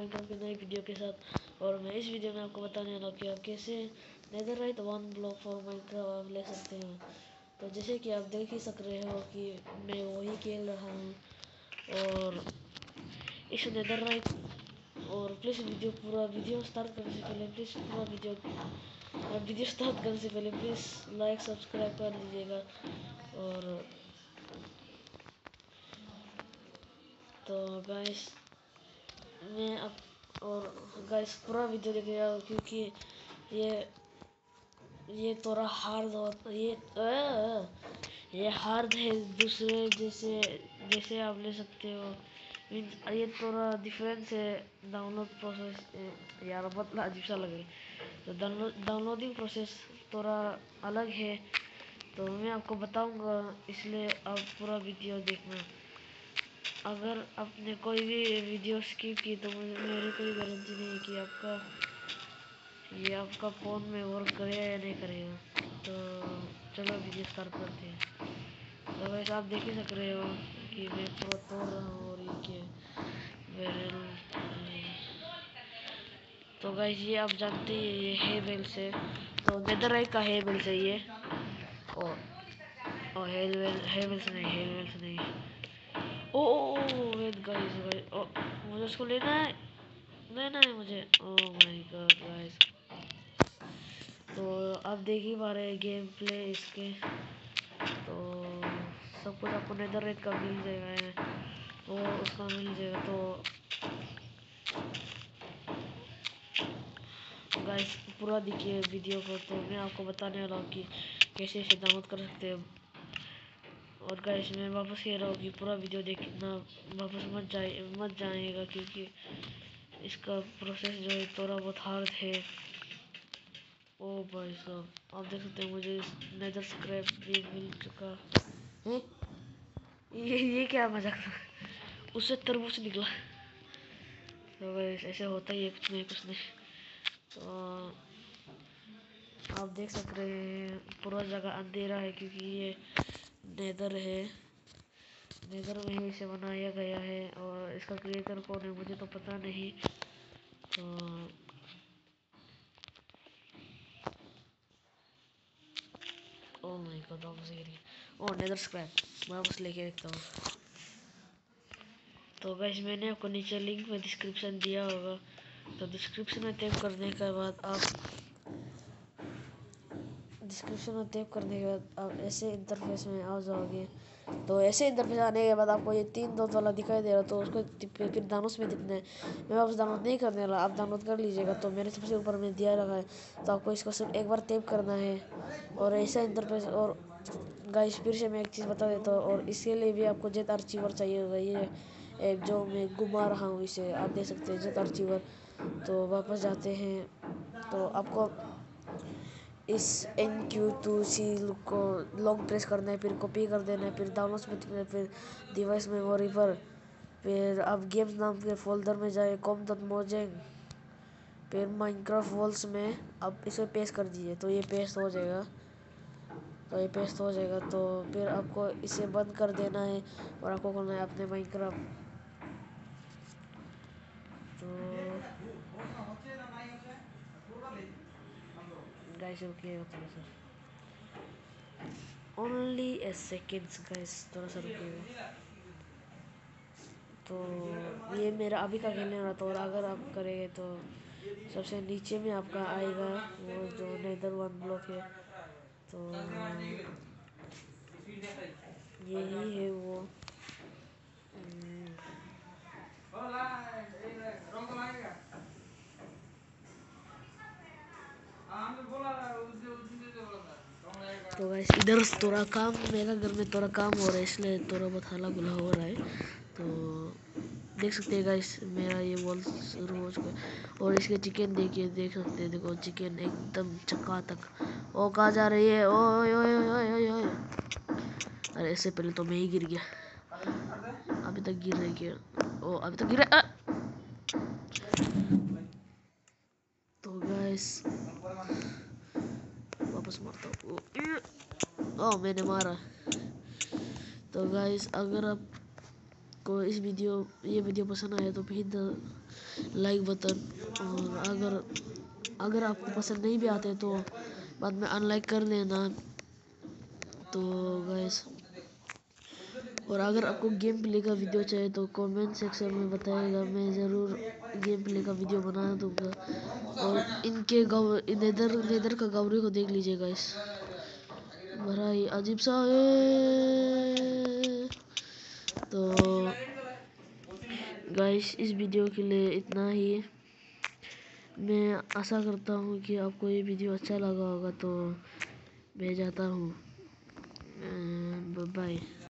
Minecraft की नई video के साथ। और मैं इस वीडियो में आपको बताने वाला हूँ कि आप कैसे नेदरराइट 1 ब्लॉक फॉर माइनक्राफ्ट आप ले सकते हैं। तो जैसे कि आप देख ही सक रहे हो कि मैं वही खेल रहा हूँ। और इस नेदरराइट और प्लीज़ वीडियो स्टार्ट करने से पहले प्लीज़ वीडियो स्टार्ट करने से पहले प्लीज़ लाइक सब्सक्राइब कर लीजिएगा। और तो गाइस मैं अब और गाइस पूरा वीडियो देखिएगा क्योंकि ये थोड़ा हार्ड होता ये हार्ड है दूसरे जैसे आप ले सकते हो। ये थोड़ा डिफरेंस है डाउनलोड प्रोसेस। यार बहुत अजीब सा लगे तो डाउनलोडिंग प्रोसेस थोड़ा अलग है। तो मैं आपको बताऊंगा इसलिए आप पूरा वीडियो देखना। अगर आपने कोई भी वीडियो स्किप की तो मेरी कोई गारंटी नहीं है कि आपका फ़ोन में वर्क करेगा या नहीं करेगा। तो चलो वीडियो स्टार्ट करते हैं। तो वैसे आप देख ही सक रहे हो कि मैं पूरा तोड़ रहा हूँ। और ये क्या बैरल। तो गाइस ये आप जानते हैं ये है बेल से। तो नेदरराइट का है बेल से ये। और हेल से नहीं। ओ वेट गाइस ओ मुझे उसको लेना है मुझे। Oh my God guys. तो आप देख ही पा रहे हैं गेम प्ले इसके। तो सब कुछ आपको नेदरराइट का मिल जाएगा वो उसका मिल जाएगा। तो गाइस पूरा देखिए वीडियो को। तो मैं आपको बताने वाला हूँ कि कैसे इसे डाउनलोड कर सकते हैं। और गाइस मैं वापस कह रहा हूँ कि पूरा वीडियो देखना वापस मत जाइएगा क्योंकि इसका प्रोसेस जो है थोड़ा बहुत हार्ड है। ओ भाई साहब आप देख सकते हैं मुझे नेदर स्क्रैप भी मिल चुका है। ये क्या मजाक था। उससे तरबूज निकला। तो गाइस ऐसे होता ही है कुछ नहीं। तो आप देख सक रहे हैं पूरा जगह अंधेरा है क्योंकि ये नेदर है। नेदर में ही इसे बनाया गया है। और इसका क्रिएटर कौन है मुझे तो पता नहीं। तो ओह माय गॉड वापस गिरी। ओह नेदर स्क्रैप वापस लेके देखता हूँ। तो गाइस मैंने आपको नीचे लिंक में डिस्क्रिप्शन दिया होगा। तो डिस्क्रिप्शन में टैप करने के बाद आप ऐसे इंटरफेस में आ जाओगे। तो ऐसे इंटरफेस आने के बाद आपको ये 3 डॉट वाला दिखाई दे रहा तो उसको फिर डाउनलोड में दिखना है। मैं वापस डाउनलोड नहीं करने वाला आप डाउनलोड कर लीजिएगा। तो मेरे सबसे ऊपर में दिया रखा है। तो आपको इसको सिर्फ एक बार टैप करना है और ऐसा इंटरफेस। और गाइस फिर से मैं एक चीज़ बता देता हूँ। और इसके लिए भी आपको जेट आर्चिवर चाहिए होगा। ये ऐप जो मैं घुमा रहा हूँ इसे आप देख सकते हैं जेट आर्चिवर। तो वापस जाते हैं। तो आपको इस NQ2C को लॉन्ग प्रेस करना है फिर कॉपी कर देना है फिर डाउनलोड्स में फिर डिवाइस मेमोरी पर फिर आप गेम्स नाम के फोल्डर में जाए com.mojang फिर माइनक्राफ्ट वर्ल्ड्स में आप इसे पेस्ट कर दीजिए। तो ये पेस्ट हो जाएगा। तो फिर आपको इसे बंद कर देना है और आपको खोलना है अपने माइनक्राफ्ट। तो गाइस रुकिएगा थोड़ा सा ओनली ए सेकेंड्स गाइस थोड़ा सा रुकिएगा। तो ये मेरा अभी का खेलने वाला। तो और अगर आप करेंगे तो सबसे नीचे में आपका आएगा वो जो नेदर 1 ब्लॉक है। तो यही है वो। तो गाइस इधर थोड़ा काम मेरा घर में थोड़ा काम हो रहा है इसलिए थोड़ा बहुत हल्ला गुल्ला हो रहा है। तो देख सकते हैं गाइस मेरा ये वॉल शुरू हो चुका है। और इसके चिकन देख सकते हैं। देखो चिकन एकदम चकाचक। ओ कहाँ जा रही है। ओए ओए ओए ओए ओए। अरे इससे पहले तो मैं ही गिर गया। अभी तक गिर रही क्या। ओ अभी तक गिरा। तो गाइस वापस मारता हूँ। ओ मैंने मारा। तो गाइस अगर आपको आपको ये वीडियो पसंद आया तो हिट द लाइक बटन। और अगर आपको पसंद नहीं भी आते तो बाद में अनलाइक कर लेना। तो गाइस, और अगर आपको गेम प्ले का वीडियो चाहिए तो कमेंट सेक्शन में बताइएगा, मैं ज़रूर गेम प्ले का वीडियो बना दूंगा। और इनके नेदर का गौरी को देख लीजिए गाइस, बड़ा ही अजीब सा है। तो गाइस, इस वीडियो के लिए इतना ही। मैं आशा करता हूँ कि आपको ये वीडियो अच्छा लगा होगा। तो मैं जाता हूँ, बाय बाय।